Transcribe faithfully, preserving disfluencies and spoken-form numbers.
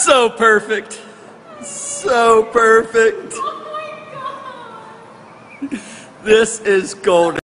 So perfect. So perfect. Oh my God. This is golden.